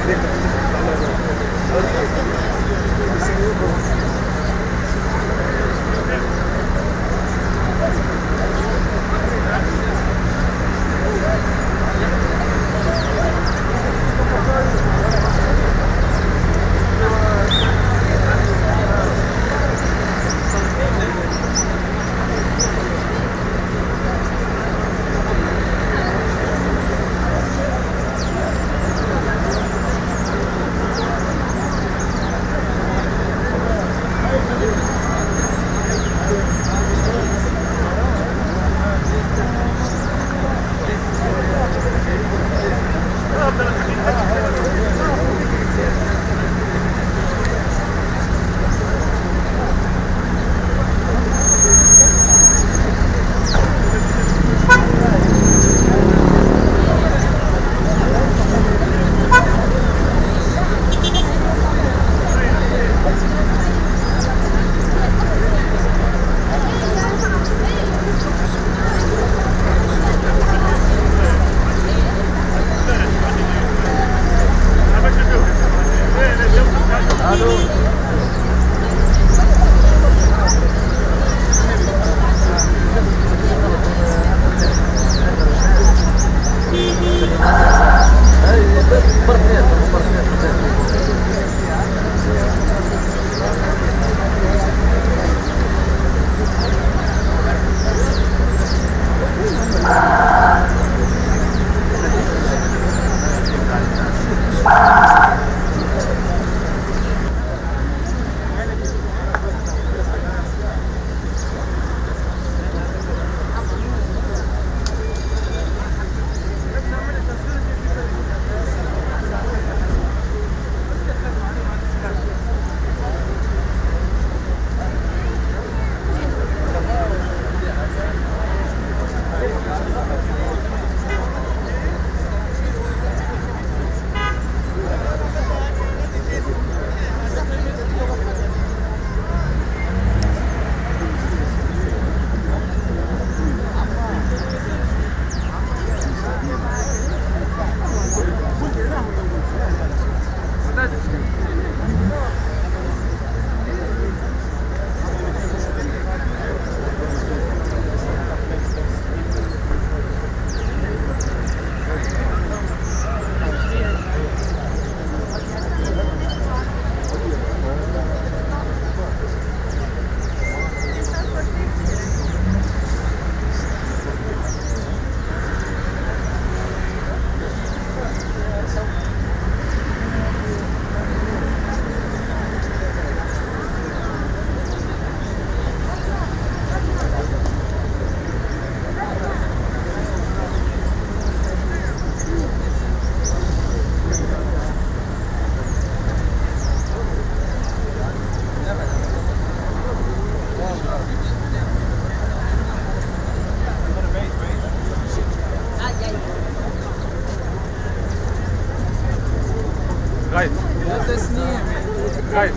غايب ثلاث سنين غايب.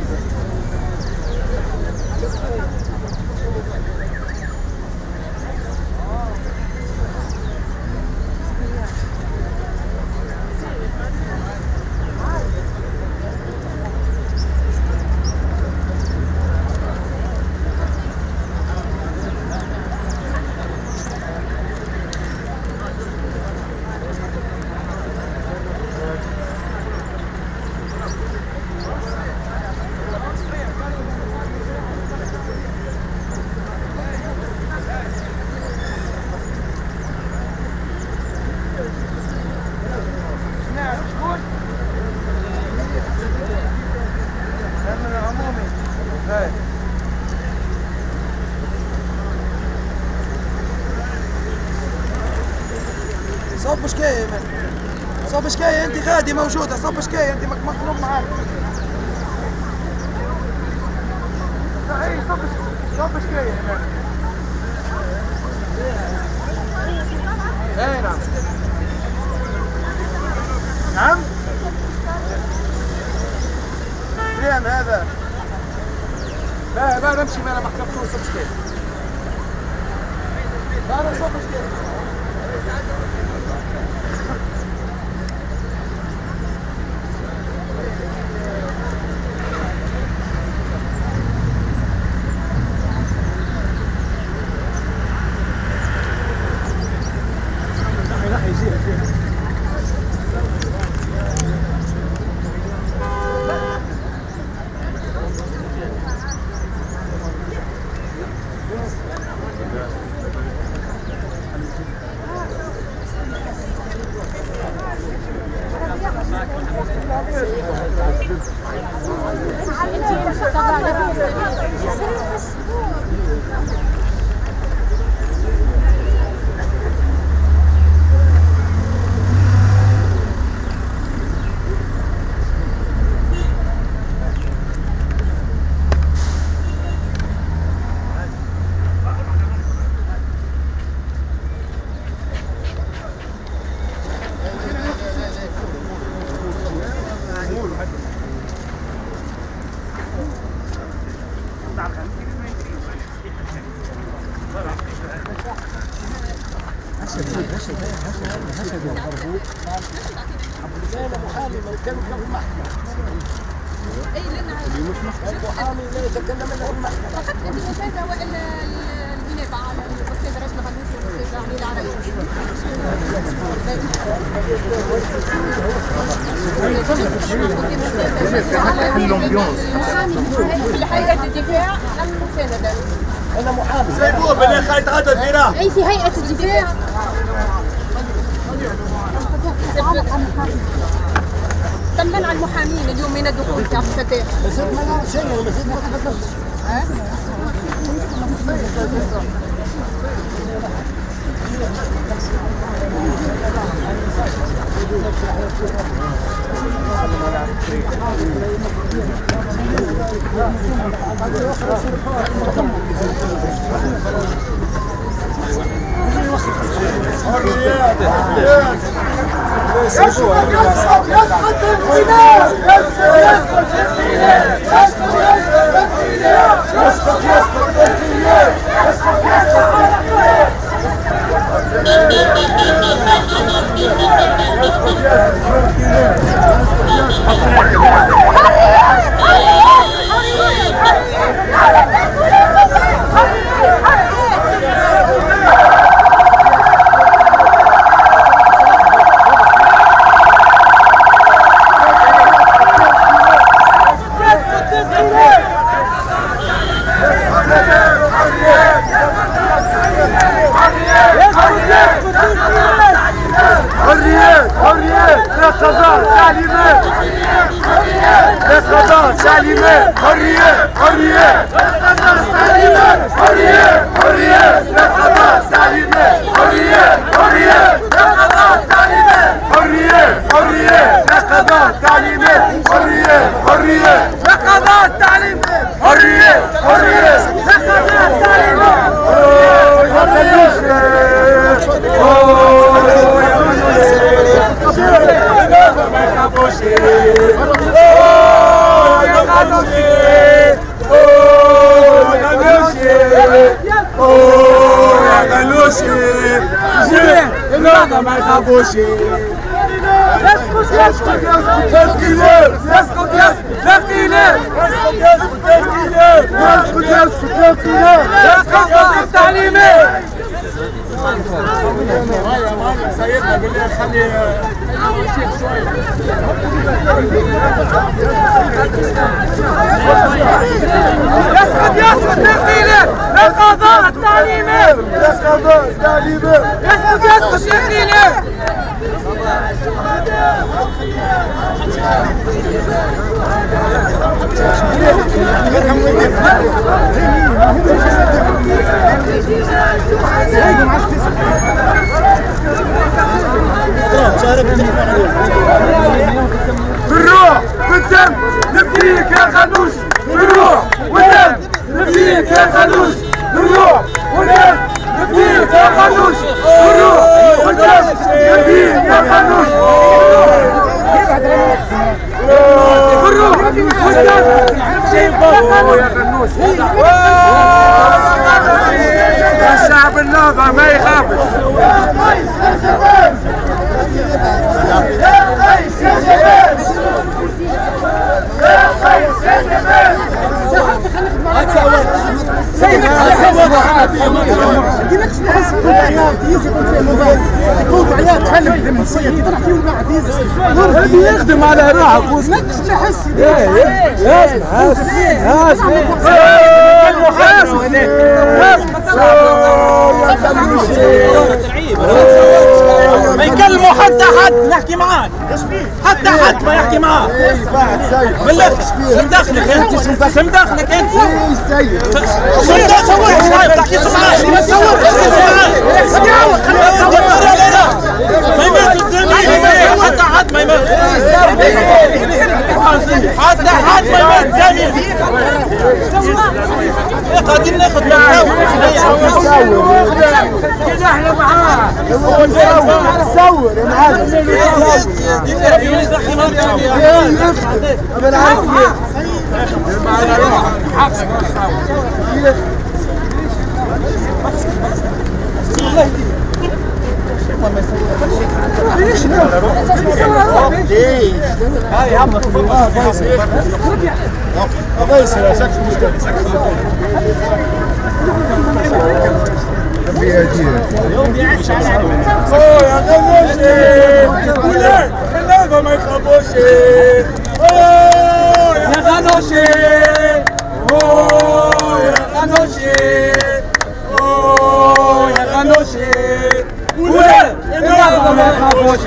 صوب شكاية صوب شكاية انت غادي موجودة صوب شكاية انت مطلوب معاك. اي صوب شكاية اي نعم نعم فين هذا؟ لا نمشي ما انا محكمة صوب شكاية. لا صوب شكاية. المحامي لا يتكلم الا هو المحكمه فقط الاستاذه والا النيابه على الاستاذ رجل غنوش والاستاذ علي العربي في هيئه الدفاع المسانده. انا محامي. سيبوه بلا خايط غدا الفراق. اي في هيئه الدفاع. تم منع المحامين اليوم من الدخول في عبد الفتاح. بس ما نعرف شيء بس ما تحدثش. سيدنا بالله خلي الشيخ شويه. يسقط تقديره القضاء التعليمي. يسقط التعليمي. يسقط تقديره. بالروح بالدم نفديك يا خنوش. بالروح والدم نفديك يا خنوش. بالروح والدم نفديك يا خنوش. بالروح والدم نفديك يا خنوش. بالروح والدم يا خنوش. الشعب الناظر ما يخافش. يخدم على روحك وسنكش تحس اسمع ما يكلموا حتى حد نحكي معاه، حتى حد ما يحكي معاه. بالله شو مدخلك انت؟ شو مدخلك انت؟ شو تسوي معاي؟ بتحكي معاي؟ ما تسويش ما يمثل زميل، حتى حد ما يمثل، حتى حد ما يمثل زميل. قاعدين ناخذ معاه كده احنا معاه. نصور يا معلم. هاي عمك فيصل يا شكل مشكلة يا غنوشي اللعبة ما يخافوش يا غنوشي يا غنوشي يا غنوشي اللعبة ما يخافوش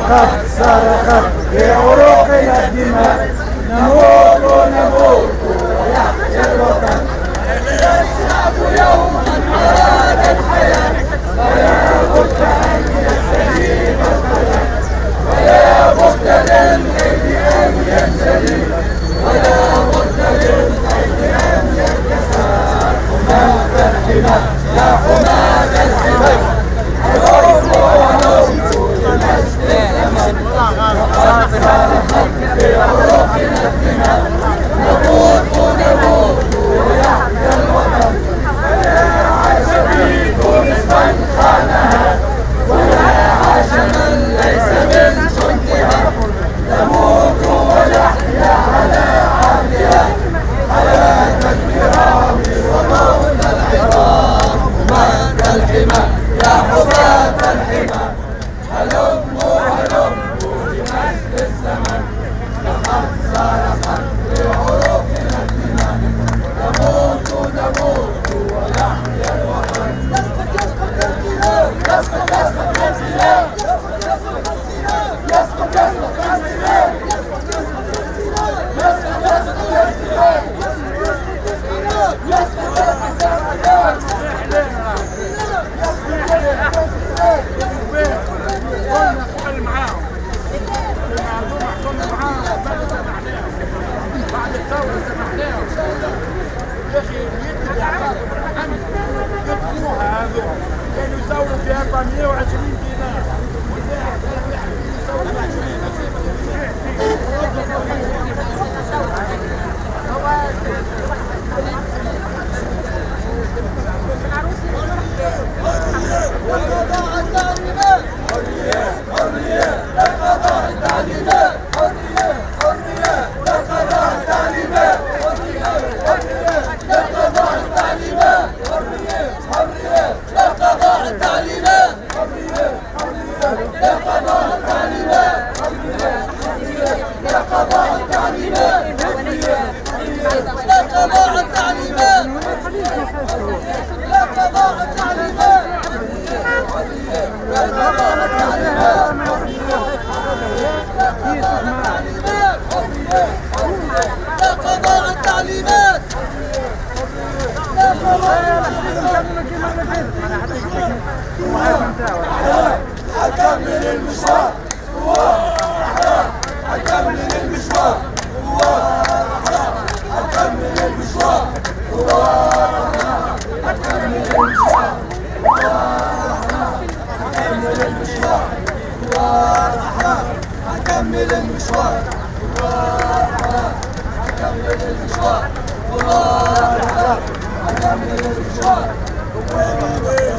صرخت في عروقنا الدماء نموت نموت ويحيا الوطن الشعب يوما أراد الحياة ولا بد أن يستجيب القدر ولا بد للغيب أن ينزلي ولا بد للغيب أن ينكسر حماة الحمى يا حماة الحمى حلوم ونوم المجد الزمن صرخت في عروقنا الدماء نموت نموت ويحيا الوطن ولا عاش في تونس من خانها ولا عاش من ليس من جندها نموت ونحيا على عهدها حياة الكرام وموت العظام حماة الحمى يا حماة الحمى هلموا هلموا لمجد الزمن لقد صرخت في عروقنا الدماء نموت نموت ويحيا الوطن يسقط الانقلاب يسقط الانقلاب يسقط الانقلاب بعد الثورة سمحناهم يا أخي يتقنوها هذول كانوا يساووا في 420 دينار والواحد يساوي 'Allahu Akbar